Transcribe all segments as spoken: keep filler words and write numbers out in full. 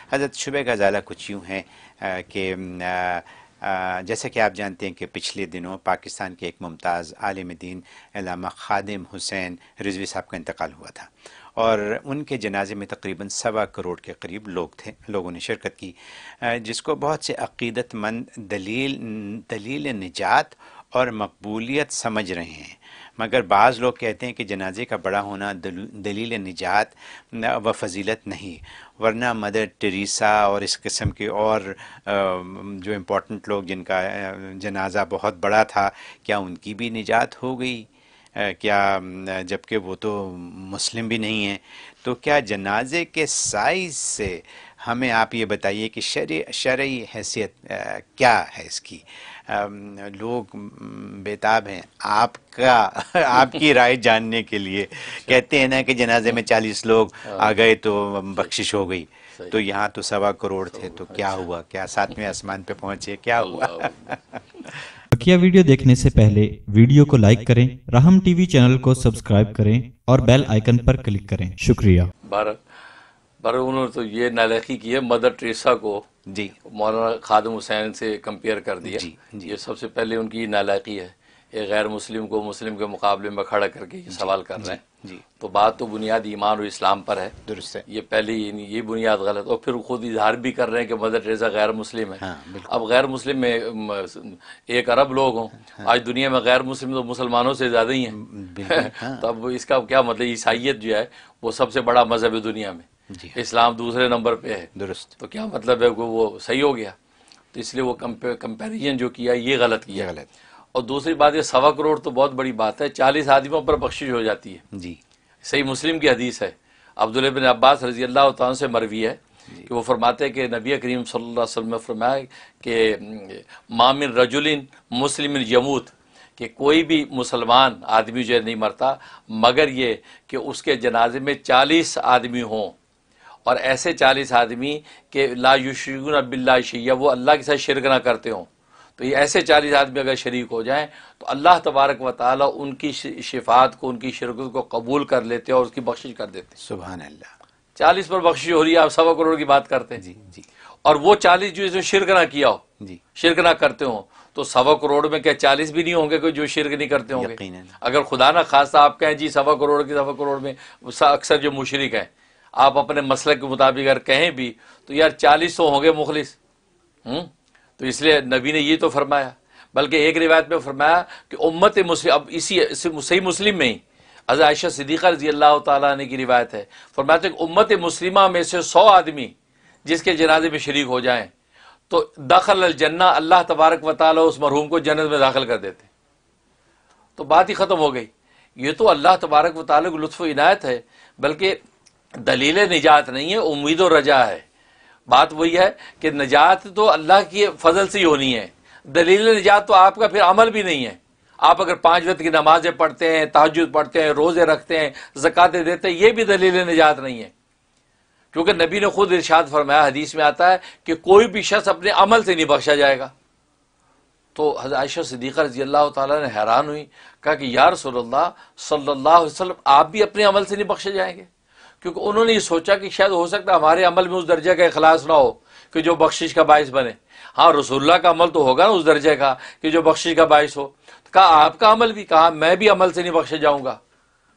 حضرت شبہ کا ازالہ کچھ یوں ہے کہ جیسا کہ آپ جانتے ہیں کہ پچھلے دنوں پاکستان کے ایک ممتاز عالم دین علامہ خادم حسین رضوی صاحب کا انتقال ہوا تھا، اور ان کے جنازے میں تقریباً سوا کروڑ کے قریب لوگ تھے لوگوں نے شرکت کی، جس کو بہت سے عقیدت مند دلیل دلیل نجات اور مقبولیت سمجھ رہے ہیں، مگر بعض لوگ کہتے ہیں کہ جنازے کا بڑا ہونا دلیل نجات و فضیلت نہیں، ورنہ مدر ٹریسا اور اس قسم کے اور جو امپورٹنٹ لوگ جن کا جنازہ بہت بڑا تھا، کیا ان کی بھی نجات ہو گئی؟ کیا جبکہ وہ تو مسلم بھی نہیں ہیں؟ تو کیا جنازے کے سائز سے ہمیں آپ یہ بتائیے کہ شرعی شرعی حیثیت کیا ہے اس کی؟ لوگ بےتاب ہیں آپ کا آپ کی رائے جاننے کے لیے۔ کہتے ہیں نا کہ جنازے میں چالیس لوگ آ گئے تو بخشش ہو گئی، تو یہاں تو سوا کروڑ تھے، تو کیا ہوا؟ کیا ساتویں آسمان پہ پہنچے؟ کیا ہوا؟ بقیہ ویڈیو دیکھنے سے پہلے ویڈیو کو لائک کریں، رحم ٹی وی چینل کو سبسکرائب کریں اور بیل آئیکن پر کلک کریں۔ شکریہ۔ بارہ بارہ انہوں نے تو یہ نالاحقی کی ہے، مدر ٹریسا کو جی مولانا خادم حسین سے کمپیئر کر دیا۔ جی جی یہ سب سے پہلے ان کی نالاحقی ہے، ایک غیر مسلم کو مسلم کے مقابلے میں کھڑا کر کے یہ سوال کر رہے ہیں۔ جی تو بات تو بنیاد ایمان اور اسلام پر ہے، درست ہے۔ یہ پہلی یہ بنیاد غلط، اور پھر خود اظہار بھی کر رہے ہیں کہ مدر ٹریسا غیر مسلم ہے۔ ہاں بالکل۔ اب غیر مسلم میں ایک ارب لوگ ہوں، آج دنیا میں غیر مسلم تو مسلمانوں سے زیادہ ہی ہیں، تو اب اس کا کیا مطلب؟ عیسائیت جو ہے وہ سب سے بڑا مذہب ہے دنیا میں، جی اسلام دوسرے نمبر پہ ہے، درست، تو کیا مطلب ہے کہ وہ صحیح ہو گیا؟ تو اس لیے وہ کمپیریزن جو کیا یہ غلط کیا۔ یہ غلط۔ اور دوسری بات، یہ سوا کروڑ تو بہت بڑی بات ہے، چالیس آدمیوں پر بخشش ہو جاتی ہے۔ جی صحیح مسلم کی حدیث ہے، عبداللہ بن عباس رضی اللہ تعالیٰ سے مروی ہے کہ وہ فرماتے ہیں کہ نبی کریم صلی اللہ علیہ وسلم نے فرمایا کہ ما من رجل مسلم یموت، کہ کوئی بھی مسلمان آدمی جو ہے نہیں مرتا مگر یہ کہ اس کے جنازے میں چالیس آدمی ہوں، اور ایسے چالیس آدمی کہ لا یشرکون باللہ شیئا، وہ اللہ کے ساتھ شرک نہ کرتے ہوں، تو یہ ایسے چالیس آدمی اگر شریک ہو جائیں تو اللہ تبارک و تعالیٰ ان کی شفاعت کو، ان کی شرکت کو قبول کر لیتے اور اس کی بخشش کر دیتے۔ سبحان اللہ۔ چالیس پر بخشش ہو رہی ہے، آپ سوا کروڑ کی بات کرتے ہیں، جی جی اور وہ چالیس جو اس میں شرک نہ کیا ہو، جی شرک نہ کرتے ہوں، تو سوا کروڑ میں کیا چالیس بھی نہیں ہوں گے کوئی جو شرک نہیں کرتے ہوں گے؟ یقیناً۔ اگر خدا نہ خواستہ آپ کہیں جی سوا کروڑ کی سوا کروڑ میں اکثر جو مشرک ہیں، آپ اپنے مسلک کے مطابق اگر کہیں بھی تو یار چالیس تو ہوں گے مخلص، ہوں تو اس لیے نبی نے یہ تو فرمایا۔ بلکہ ایک روایت میں فرمایا کہ امت مسلم، اب اسی صحیح مسلم میں ہی حضرت عائشہ صدیقہ رضی اللہ تعالیٰ عنہ کی روایت ہے، فرماتے کہ امت مسلمہ میں سے سو آدمی جس کے جنازے میں شریک ہو جائیں تو دخل الجنہ، اللہ تبارک و تعالیٰ اس مرحوم کو جنت میں داخل کر دیتے، تو بات ہی ختم ہو گئی۔ یہ تو اللہ تبارک و تعالیٰ کو لطف و عنایت ہے، بلکہ دلیل نجات نہیں ہے، امید و رجا ہے۔ بات وہی ہے کہ نجات تو اللہ کی فضل سے ہی ہونی ہے، دلیل نجات تو آپ کا پھر عمل بھی نہیں ہے۔ آپ اگر پانچ وقت کی نمازیں پڑھتے ہیں، تہجد پڑھتے ہیں، روزے رکھتے ہیں، زکاتیں دیتے ہیں، یہ بھی دلیل نجات نہیں ہے، کیونکہ نبی نے خود ارشاد فرمایا، حدیث میں آتا ہے کہ کوئی بھی شخص اپنے عمل سے نہیں بخشا جائے گا۔ تو حضرت عائشہ صدیقہ رضی اللہ تعالیٰ نے حیران ہوئی، کہا کہ یا رسول اللہ صلی اللہ علیہ وسلم، آپ بھی اپنے عمل سے نہیں بخشے جائیں گے؟ کیونکہ انہوں نے یہ سوچا کہ شاید ہو سکتا ہے ہمارے عمل میں اس درجے کا اخلاص نہ ہو کہ جو بخشش کا باعث بنے۔ ہاں رسول اللہ کا عمل تو ہوگا نا اس درجے کا کہ جو بخشش کا باعث ہو۔ کہا آپ کا عمل بھی؟ کہا میں بھی عمل سے نہیں بخشے جاؤں گا۔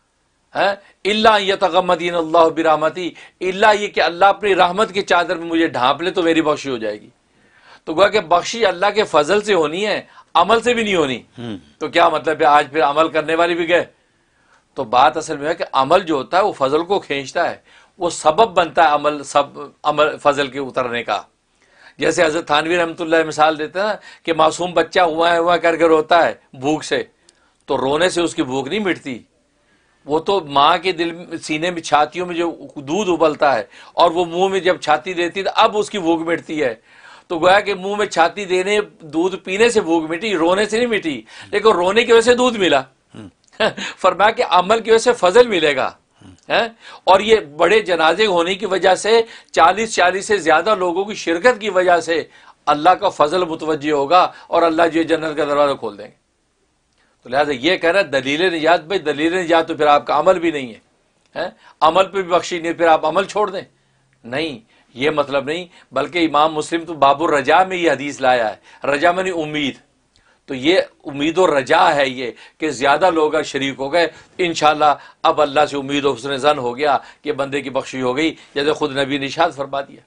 الا یتغمدین اللہ برحمتی، الا یہ کہ اللہ اپنی رحمت کی چادر میں مجھے ڈھانپ لے تو میری بخشش ہو جائے گی۔ تو گویا کہ بخشش اللہ کے فضل سے ہونی ہے، عمل سے بھی نہیں ہونی۔ تو کیا مطلب ہے آج پھر عمل کرنے والے بھی گئے؟ تو بات اصل میں ہے کہ عمل جو ہوتا ہے وہ فضل کو کھینچتا ہے، وہ سبب بنتا ہے عمل سب عمل فضل کے اترنے کا۔ جیسے حضرت تھانوی رحمۃ اللہ مثال دیتے ہیں کہ معصوم بچہ ہوا ہے ہوا کر کے روتا ہے بھوک سے، تو رونے سے اس کی بھوک نہیں مٹتی، وہ تو ماں کے دل سینے میں چھاتیوں میں جو دودھ ابلتا ہے اور وہ منہ میں جب چھاتی دیتی ہے اب اس کی بھوک مٹتی ہے۔ تو گویا کہ منہ میں چھاتی دینے دودھ پینے سے بھوک مٹی، رونے سے نہیں مٹی، لیکن رونے کی وجہ سے دودھ ملا۔ فرمایا کہ عمل کی وجہ سے فضل ملے گا، اور یہ بڑے جنازے ہونے کی وجہ سے چالیس چالیس سے زیادہ لوگوں کی شرکت کی وجہ سے اللہ کا فضل متوجہ ہوگا اور اللہ جو جنت کا دروازہ کھول دیں گے۔ تو لہٰذا یہ کہہ رہا ہے دلیل نجات، بھائی دلیل نجات تو پھر آپ کا عمل بھی نہیں ہے، عمل پہ بھی بخشش نہیں، پھر آپ عمل چھوڑ دیں؟ نہیں، یہ مطلب نہیں، بلکہ امام مسلم تو باب الرجا میں یہ حدیث لایا ہے، رجا میں نہیں امید، تو یہ امید و رجا ہے یہ کہ زیادہ لوگ شریک ہو گئے، انشاءاللہ اب اللہ سے امید و حسن ظن ہو گیا کہ بندے کی بخشش ہو گئی، جیسے خود نبی نے ارشاد فرما دیا۔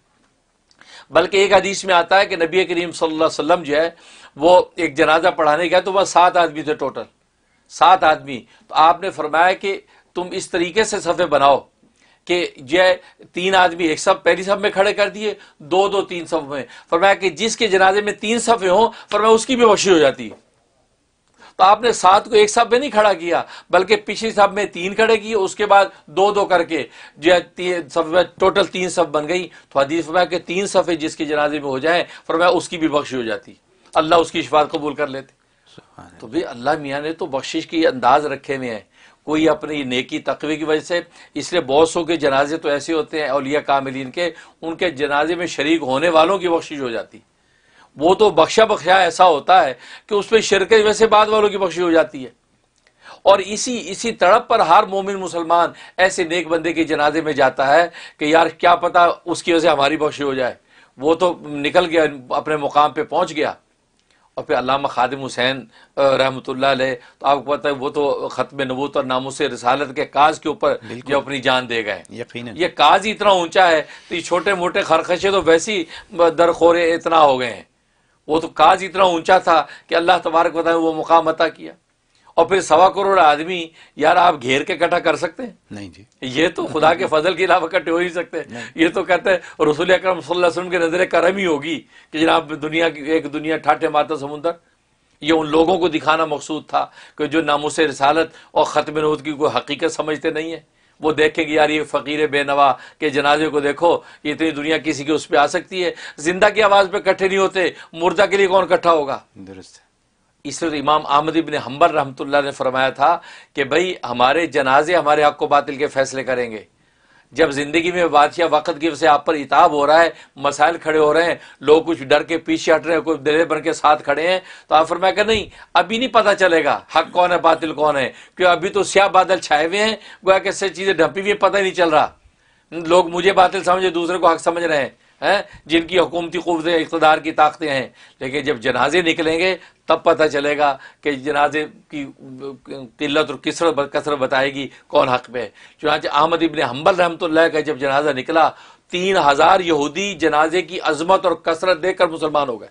بلکہ ایک حدیث میں آتا ہے کہ نبی کریم صلی اللہ علیہ وسلم جو ہے وہ ایک جنازہ پڑھانے گیا تو وہ سات آدمی تھے ٹوٹل، سات آدمی، تو آپ نے فرمایا کہ تم اس طریقے سے صفے بناؤ کہ جو ہے تین آدمی ایک صف پہلی صف میں کھڑے کر دیے، دو دو تین صف میں، فرمایا کہ جس کے جنازے میں تین صفیں ہوں فرمایا اس کی بھی بخشش ہو جاتی ہے۔ تو آپ نے سات کو ایک صف میں نہیں کھڑا کیا، بلکہ پچھلی صف میں تین کھڑے کیے، اس کے بعد دو دو کر کے جو ہے صف میں ٹوٹل تین صف بن گئی۔ تو حدیث فرمایا کہ تین صفیں جس کے جنازے میں ہو جائیں فرمایا اس کی بھی بخشش ہو جاتی، اللہ اس کی شفاعت قبول کر لیتے۔ تو بھی اللہ میاں نے تو بخشش کی انداز رکھے ہوئے ہیں، کوئی اپنی نیکی تقوی کی وجہ سے، اس لیے بہت سو کے جنازے تو ایسے ہوتے ہیں اولیاء کاملین کے، ان کے جنازے میں شریک ہونے والوں کی بخشش ہو جاتی، وہ تو بخشا بخشا ایسا ہوتا ہے کہ اس پہ شرک کی وجہ سے بعد والوں کی بخشش ہو جاتی ہے۔ اور اسی اسی تڑپ پر ہر مومن مسلمان ایسے نیک بندے کے جنازے میں جاتا ہے کہ یار کیا پتہ اس کی وجہ سے ہماری بخشش ہو جائے، وہ تو نکل گیا اپنے مقام پہ پہنچ گیا۔ اور پھر علامہ خادم حسین رحمۃ اللہ علیہ، تو آپ کو پتہ ہے وہ تو ختم نبوت اور ناموس رسالت کے کاز کے اوپر جو اپنی جان دے گئے، یقیناً یہ کاز ہی اتنا اونچا ہے تو یہ چھوٹے موٹے خرخشے تو ویسی درخورے اتنا ہو گئے ہیں، وہ تو کاز اتنا اونچا تھا کہ اللہ تبارک و تعالیٰ نے وہ مقام عطا کیا۔ اور پھر سوا کروڑ آدمی یار آپ گھیر کے اکٹھا کر سکتے ہیں؟ نہیں جی، یہ تو خدا کے فضل کے علاوہ اکٹھے ہو ہی سکتے، یہ تو کہتے ہیں رسول اکرم صلی اللہ علیہ وسلم کے نظر کرم ہی ہوگی کہ جناب دنیا کی ایک دنیا ٹھاٹھے مارتا سمندر، یہ ان لوگوں کو دکھانا مقصود تھا کہ جو ناموس رسالت اور ختم نبوت کی کوئی حقیقت سمجھتے نہیں ہیں، وہ دیکھیں گے یار یہ فقیر بے نوا کے جنازے کو دیکھو، یہ اتنی دنیا کسی کے اس پہ آ سکتی ہے، زندہ کی آواز پہ اکٹھے نہیں ہوتے، مردہ کے لیے کون اکٹھا ہوگا؟ درست ہے۔ اس لیے امام احمد ابن حنبل رحمۃ اللہ نے فرمایا تھا کہ بھائی ہمارے جنازے ہمارے حق و باطل کے فیصلے کریں گے۔ جب زندگی میں بادشاہ وقت کی وجہ سے آپ پر عتاب ہو رہا ہے، مسائل کھڑے ہو رہے ہیں، لوگ کچھ ڈر کے پیچھے ہٹ رہے ہیں، کوئی دلے بن کے ساتھ کھڑے ہیں، تو آپ فرمایا کہ نہیں ابھی نہیں پتہ چلے گا حق کون ہے باطل کون ہے، کیوں ابھی تو سیاہ بادل چھائے ہوئے ہیں، گویا کہ سے چیزیں ڈھپی ہوئی ہیں، پتہ ہی نہیں چل رہا، لوگ مجھے باطل سمجھے دوسرے کو حق سمجھ رہے ہیں، جن کی حکومتی قوتیں اقتدار کی طاقتیں ہیں، لیکن جب جنازے نکلیں گے تب پتہ چلے گا کہ جنازے کی قلت اور کثرت کثرت بتائے گی کون حق پہ ہے۔ چنانچہ احمد ابن حنبل رحمۃ اللہ کا جب جنازہ نکلا تین ہزار یہودی جنازے کی عظمت اور کثرت دیکھ کر مسلمان ہو گئے،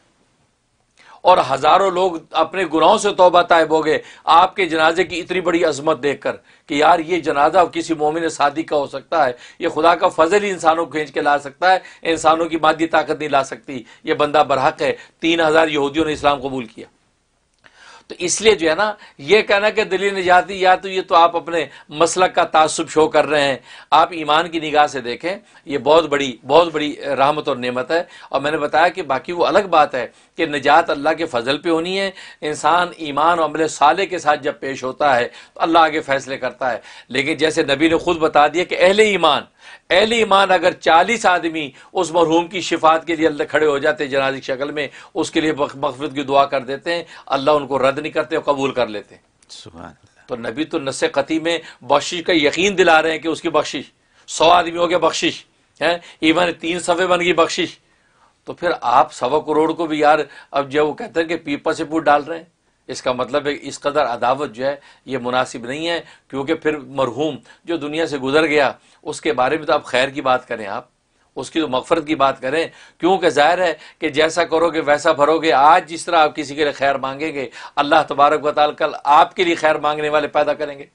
اور ہزاروں لوگ اپنے گناہوں سے توبہ طائب ہو گئے آپ کے جنازے کی اتنی بڑی عظمت دیکھ کر کہ یار یہ جنازہ کسی مومن صادق کا ہو سکتا ہے، یہ خدا کا فضل ہی انسانوں کو کھینچ کے لا سکتا ہے، انسانوں کی مادی طاقت نہیں لا سکتی، یہ بندہ برحق ہے۔ تین ہزار یہودیوں نے اسلام قبول کیا۔ تو اس لیے جو ہے نا یہ کہنا کہ دلیل نجاتی یا تو یہ تو آپ اپنے مسلک کا تعصب شو کر رہے ہیں، آپ ایمان کی نگاہ سے دیکھیں، یہ بہت بڑی بہت بڑی رحمت اور نعمت ہے۔ اور میں نے بتایا کہ باقی وہ الگ بات ہے کہ نجات اللہ کے فضل پہ ہونی ہے، انسان ایمان و عمل صالح کے ساتھ جب پیش ہوتا ہے تو اللہ آگے فیصلے کرتا ہے، لیکن جیسے نبی نے خود بتا دیا کہ اہل ایمان اہل ایمان اگر چالیس آدمی اس مرحوم کی شفاعت کے لیے اللہ کھڑے ہو جاتے جنازے کی شکل میں، اس کے لیے مغفرت کی دعا کر دیتے ہیں، اللہ ان کو رد نہیں کرتے اور قبول کر لیتے ہیں۔ سبحان اللہ۔ تو نبی تو نص قطعی میں بخشش کا یقین دلا رہے ہیں کہ اس کی بخشش، سو آدمیوں کے بخشش ہے، ایون تین صفحے بن گئی بخشش، تو پھر آپ سوا کروڑ کو بھی یار اب جو وہ کہتے ہیں کہ پیپا سے پوٹ ڈال رہے ہیں، اس کا مطلب ہے اس قدر عداوت جو ہے یہ مناسب نہیں ہے، کیونکہ پھر مرحوم جو دنیا سے گزر گیا اس کے بارے میں تو آپ خیر کی بات کریں، آپ اس کی تو مغفرت کی بات کریں، کیونکہ ظاہر ہے کہ جیسا کرو گے ویسا بھرو گے۔ آج جس طرح آپ کسی کے لیے خیر مانگیں گے اللہ تبارک و تعالیٰ کل آپ کے لیے خیر مانگنے والے پیدا کریں گے۔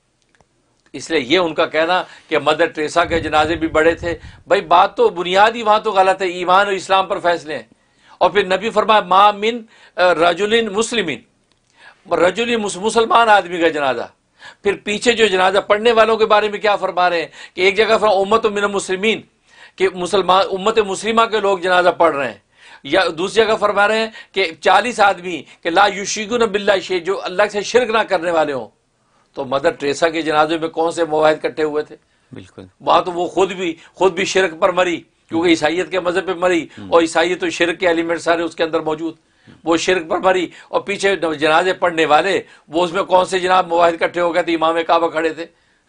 اس لیے یہ ان کا کہنا کہ مدر ٹریسا کے جنازے بھی بڑے تھے، بھائی بات تو بنیادی وہاں تو غلط ہے، ایمان اور اسلام پر فیصلے ہیں۔ اور پھر نبی فرمایا ما من رجل مسلمین، رجل مسلمان آدمی کا جنازہ، پھر پیچھے جو جنازہ پڑھنے والوں کے بارے میں کیا فرما رہے ہیں کہ ایک جگہ فرما امت من المسلمین کہ مسلمان امت مسلمہ کے لوگ جنازہ پڑھ رہے ہیں، یا دوسری جگہ فرما رہے ہیں کہ چالیس آدمی کہ لا یشرکون باللہ شیء، جو اللہ سے شرک نہ کرنے والے ہوں۔ تو مدر ٹریسا کے جنازے میں کون سے مواحد کٹھے ہوئے تھے؟ بالکل، وہاں تو وہ خود بھی خود بھی شرک پر مری، کیونکہ عیسائیت کے مذہب پہ مری، اور عیسائیت تو شرک کے ایلیمنٹ سارے اس کے اندر موجود، وہ شرک پر مری۔ اور پیچھے جنازے پڑھنے والے وہ اس میں کون سے جناب مواحد کٹھے ہو گئے تھے، امام کعبہ کھڑے تھے،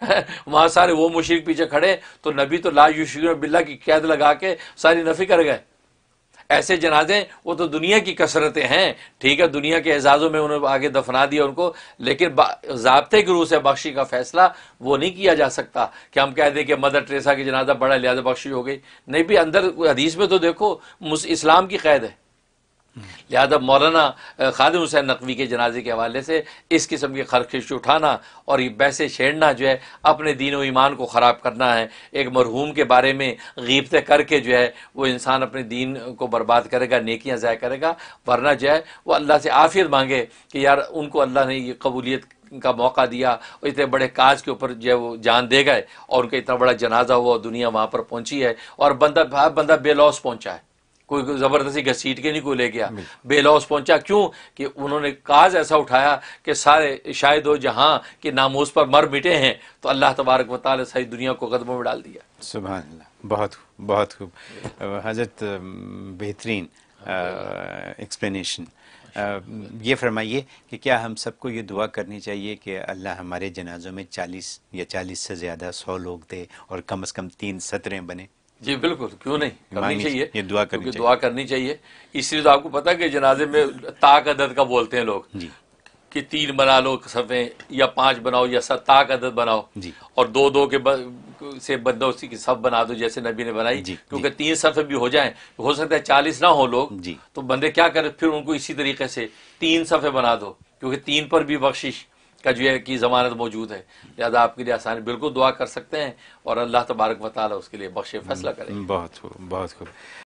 وہاں سارے وہ مشرک پیچھے کھڑے تو نبی تو لا یشرکون باللہ کی قید لگا کے ساری نفی کر گئے. ایسے جنازے وہ تو دنیا کی کثرتیں ہیں، ٹھیک ہے، دنیا کے اعزازوں میں انہوں نے آگے دفنا دیا ان کو، لیکن ضابطے کی روح سے بخشی کا فیصلہ وہ نہیں کیا جا سکتا کہ ہم کہہ دیں کہ مدر ٹریسا کی جنازہ بڑا لہذا بخشی ہو گئی. نہیں بھی، اندر حدیث میں تو دیکھو اسلام کی قید ہے. لہذا مولانا خادم حسین نقوی کے جنازے کے حوالے سے اس قسم کی خرخش اٹھانا اور یہ بحث چھیڑنا جو ہے اپنے دین و ایمان کو خراب کرنا ہے. ایک مرحوم کے بارے میں غیبتیں کر کے جو ہے وہ انسان اپنے دین کو برباد کرے گا، نیکیاں ضائع کرے گا. ورنہ جو ہے وہ اللہ سے عافیت مانگے کہ یار ان کو اللہ نے یہ قبولیت کا موقع دیا اور اتنے بڑے کاج کے اوپر جو ہے وہ جان دے گئے اور ان کا اتنا بڑا جنازہ ہوا، دنیا وہاں پر پہنچی ہے اور بندہ بندہ بے لوث پہنچا ہے، کوئی زبردستی گھسیٹ کے نہیں کوئی لے گیا، بے لوث پہنچا. کیوں کہ انہوں نے کاج ایسا اٹھایا کہ سارے شاید و جہاں کے ناموس پر مر مٹے ہیں تو اللہ تبارک و تعالی صحیح دنیا کو قدموں میں ڈال دیا. سبحان اللہ، بہت خوب، بہت خوب حضرت، بہترین ایکسپلینیشن. یہ فرمائیے کہ کیا ہم سب کو یہ دعا کرنی چاہیے کہ اللہ ہمارے جنازوں میں چالیس یا چالیس سے زیادہ سو لوگ دے اور کم از کم تین سطریں بنے؟ جی بالکل، کیوں نہیں، کرنی چاہیے، یہ دعا کرنی چاہیے، دعا کرنی چاہیے. اس لیے تو آپ کو پتا کہ جنازے میں طاق عدد کا بولتے ہیں لوگ جی کہ تین بنا لو صفیں یا پانچ بناؤ یا طاق عدد بناؤ جی اور دو دو کے سے بندہ اسی کی صف بنا دو جیسے نبی نے بنائی. جی کیونکہ تین صفیں بھی ہو جائیں، ہو سکتا ہے چالیس نہ ہو لوگ، جی تو بندے کیا کریں پھر ان کو اسی طریقے سے تین صفیں بنا دو، کیونکہ تین پر بھی بخشش کا جو ہے کی ضمانت موجود ہے. لہٰذا آپ کے لیے آسانی، بالکل دعا کر سکتے ہیں اور اللہ تبارک و تعالیٰ اس کے لیے بخشے فیصلہ کرے. بہت خوب، بہت خوب.